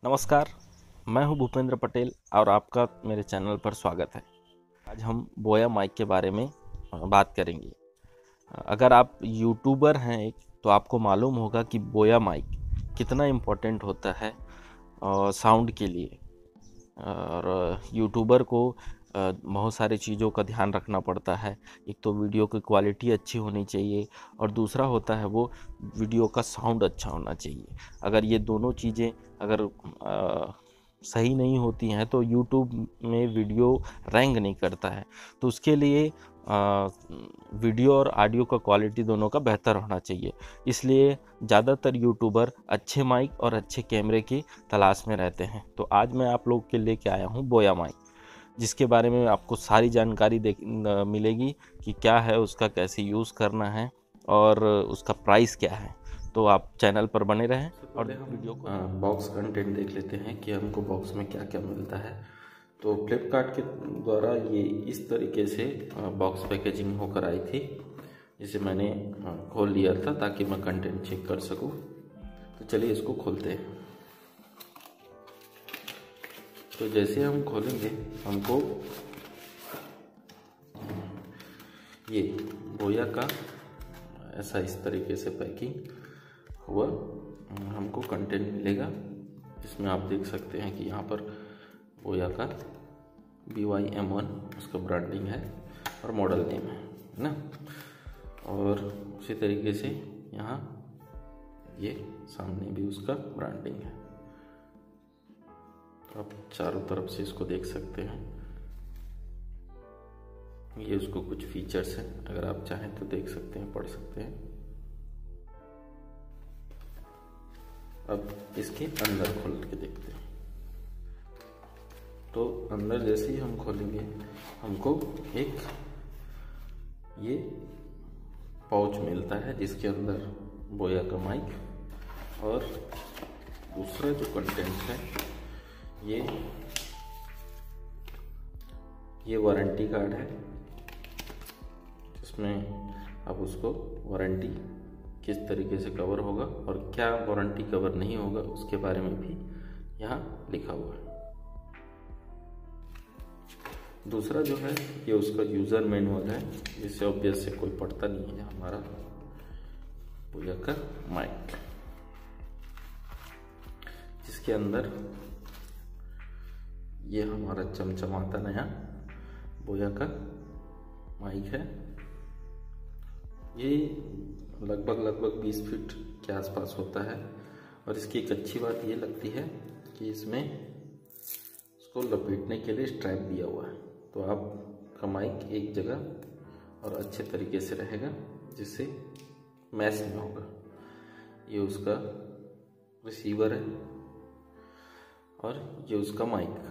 नमस्कार, मैं हूं भूपेंद्र पटेल और आपका मेरे चैनल पर स्वागत है। आज हम बोया माइक के बारे में बात करेंगे। अगर आप यूट्यूबर हैं तो आपको मालूम होगा कि बोया माइक कितना इम्पोर्टेंट होता है साउंड के लिए। और यूट्यूबर को बहुत सारी चीज़ों का ध्यान रखना पड़ता है। एक तो वीडियो की क्वालिटी अच्छी होनी चाहिए और दूसरा होता है वो वीडियो का साउंड अच्छा होना चाहिए। अगर ये दोनों चीज़ें अगर सही नहीं होती हैं तो यूट्यूब में वीडियो रैंक नहीं करता है। तो उसके लिए वीडियो और ऑडियो का क्वालिटी दोनों का बेहतर होना चाहिए। इसलिए ज़्यादातर यूट्यूबर अच्छे माइक और अच्छे कैमरे की तलाश में रहते हैं। तो आज मैं आप लोग के लेके आया हूँ बोया माइक, जिसके बारे में आपको सारी जानकारी मिलेगी कि क्या है उसका, कैसे यूज़ करना है और उसका प्राइस क्या है। तो आप चैनल पर बने रहें और वीडियो को बॉक्स कंटेंट देख लेते हैं कि हमको बॉक्स में क्या क्या मिलता है। तो फ्लिपकार्ट के द्वारा ये इस तरीके से बॉक्स पैकेजिंग होकर आई थी, जिसे मैंने खोल लिया था ताकि मैं कंटेंट चेक कर सकूं। तो चलिए इसको खोलते हैं। तो जैसे हम खोलेंगे हमको ये बोया का ऐसा इस तरीके से पैकिंग हुआ हमको कंटेंट मिलेगा, जिसमें आप देख सकते हैं कि यहाँ पर बोया का BYM1 उसका ब्रांडिंग है और मॉडल नेम है ना। और उसी तरीके से यहाँ ये सामने भी उसका ब्रांडिंग है। तो आप चारों तरफ से इसको देख सकते हैं। ये उसको कुछ फीचर्स हैं, अगर आप चाहें तो देख सकते हैं, पढ़ सकते हैं। अब इसके अंदर खोल के देखते हैं। तो अंदर जैसे ही हम खोलेंगे हमको एक ये पाउच मिलता है, जिसके अंदर बोया का माइक और दूसरा जो कंटेंट है ये वारंटी कार्ड है, जिसमें आप उसको वारंटी किस तरीके से कवर होगा और क्या वारंटी कवर नहीं होगा उसके बारे में भी यहाँ लिखा हुआ है। दूसरा जो है ये उसका यूज़र मैनुअल है, जिससे ऑब्वियस से कोई पढ़ता नहीं है हमारा बोया का माइक, जिसके अंदर ये हमारा चमचमाता नया बोया का माइक है। ये लगभग 20 फीट के आसपास होता है और इसकी एक अच्छी बात ये लगती है कि इसमें इसको लपेटने के लिए स्ट्रैप दिया हुआ है। तो आपका माइक एक जगह और अच्छे तरीके से रहेगा, जिससे मैस नहीं होगा। ये उसका रिसीवर है और ये उसका माइक।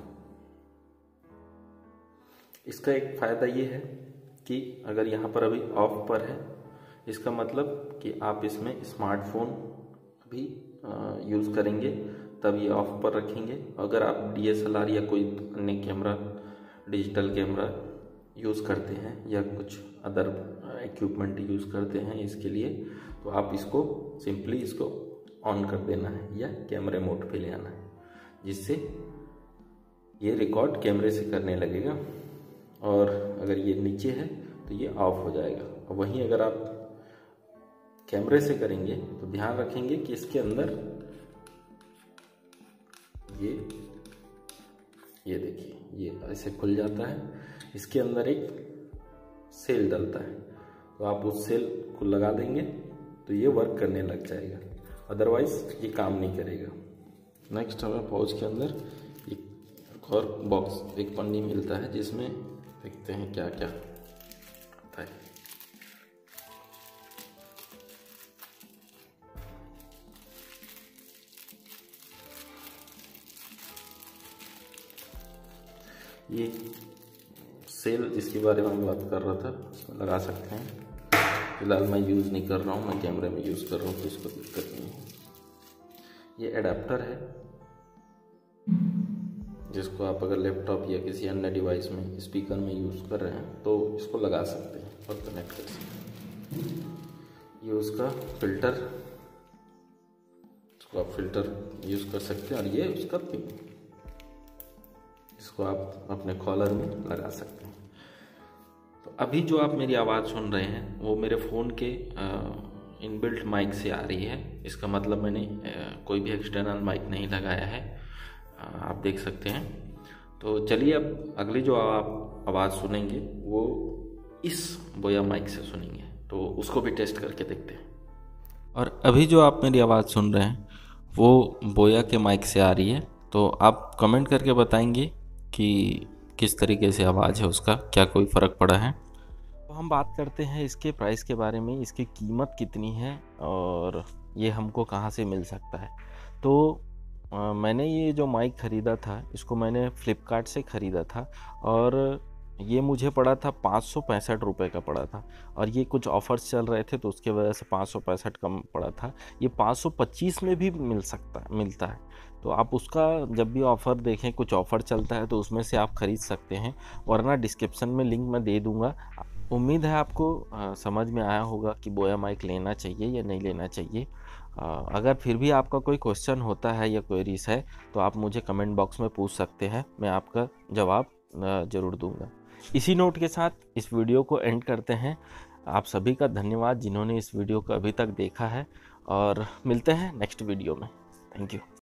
इसका एक फ़ायदा ये है कि अगर यहाँ पर अभी ऑफ पर है, इसका मतलब कि आप इसमें स्मार्टफोन भी यूज़ करेंगे तब ये ऑफ पर रखेंगे। अगर आप DSLR या कोई अन्य कैमरा, डिजिटल कैमरा यूज़ करते हैं या कुछ अदर इक्विपमेंट यूज़ करते हैं इसके लिए, तो आप इसको सिंपली इसको ऑन कर देना है या कैमरे मोड पे ले आना है, जिससे ये रिकॉर्ड कैमरे से करने लगेगा। और अगर ये नीचे है तो ये ऑफ हो जाएगा। वहीं अगर आप कैमरे से करेंगे तो ध्यान रखेंगे कि इसके अंदर ये देखिए ये ऐसे खुल जाता है। इसके अंदर एक सेल डलता है, तो आप उस सेल को लगा देंगे तो ये वर्क करने लग जाएगा, अदरवाइज ये काम नहीं करेगा। नेक्स्ट हमें पाउच के अंदर एक और बॉक्स, एक पन्नी मिलता है, जिसमें देखते हैं क्या क्या आता है। ये सेल जिसके बारे में मैं बात कर रहा था उसमें लगा सकते हैं। फिलहाल मैं यूज़ नहीं कर रहा हूँ, मैं कैमरे में यूज़ कर रहा हूँ, तो इसको दिक्कत नहीं है। ये एडाप्टर है, जिसको आप अगर लैपटॉप या किसी अन्य डिवाइस में स्पीकर में यूज़ कर रहे हैं तो इसको लगा सकते हैं और कनेक्ट कर सकते हैं। ये उसका फिल्टर, इसको आप फिल्टर यूज़ कर सकते हैं। और ये उसका पिन, इसको आप अपने कॉलर में लगा सकते हैं। तो अभी जो आप मेरी आवाज़ सुन रहे हैं वो मेरे फ़ोन के इनबिल्ट माइक से आ रही है। इसका मतलब मैंने कोई भी एक्सटर्नल माइक नहीं लगाया है, आप देख सकते हैं। तो चलिए अब अगली जो आप आवाज़ सुनेंगे वो इस बोया माइक से सुनेंगे, तो उसको भी टेस्ट करके देखते हैं। और अभी जो आप मेरी आवाज़ सुन रहे हैं वो बोया के माइक से आ रही है। तो आप कमेंट करके बताएंगे कि किस तरीके से आवाज़ है उसका, क्या कोई फ़र्क पड़ा है। तो हम बात करते हैं इसके प्राइस के बारे में, इसकी कीमत कितनी है और ये हमको कहाँ से मिल सकता है। तो मैंने ये जो माइक ख़रीदा था इसको मैंने फ़्लिपकार्ट से ख़रीदा था और ये मुझे पड़ा था 565 रुपये का पड़ा था। और ये कुछ ऑफ़र्स चल रहे थे तो उसके वजह से 565 कम पड़ा था। ये 525 में भी मिलता है। तो आप उसका जब भी ऑफ़र देखें, कुछ ऑफ़र चलता है तो उसमें से आप ख़रीद सकते हैं, वरना डिस्क्रिप्शन में लिंक मैं दे दूँगा। उम्मीद है आपको समझ में आया होगा कि बोया माइक लेना चाहिए या नहीं लेना चाहिए। अगर फिर भी आपका कोई क्वेश्चन होता है या क्वेरीज है तो आप मुझे कमेंट बॉक्स में पूछ सकते हैं, मैं आपका जवाब ज़रूर दूंगा। इसी नोट के साथ इस वीडियो को एंड करते हैं। आप सभी का धन्यवाद जिन्होंने इस वीडियो को अभी तक देखा है, और मिलते हैं नेक्स्ट वीडियो में। Thank you.